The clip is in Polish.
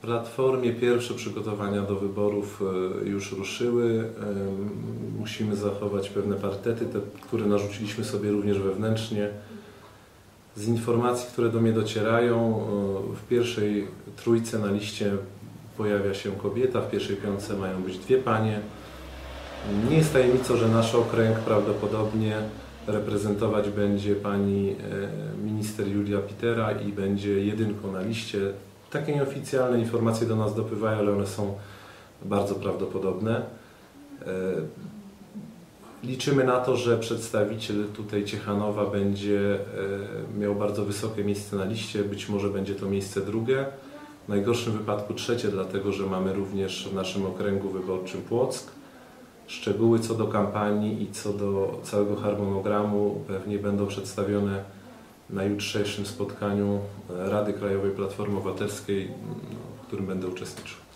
Platformie pierwsze przygotowania do wyborów już ruszyły. Musimy zachować pewne parytety, te, które narzuciliśmy sobie również wewnętrznie. Z informacji, które do mnie docierają, w pierwszej trójce na liście pojawia się kobieta, w pierwszej piątce mają być dwie panie. Nie jest tajemnicą, że nasz okręg prawdopodobnie reprezentować będzie pani minister Julia Pitera i będzie jedynką na liście. Takie nieoficjalne informacje do nas dopływają, ale one są bardzo prawdopodobne. Liczymy na to, że przedstawiciel tutaj Ciechanowa będzie miał bardzo wysokie miejsce na liście, być może będzie to miejsce drugie, w najgorszym wypadku trzecie, dlatego że mamy również w naszym okręgu wyborczym Płock. Szczegóły co do kampanii i co do całego harmonogramu pewnie będą przedstawione na jutrzejszym spotkaniu Rady Krajowej Platformy Obywatelskiej, w którym będę uczestniczył.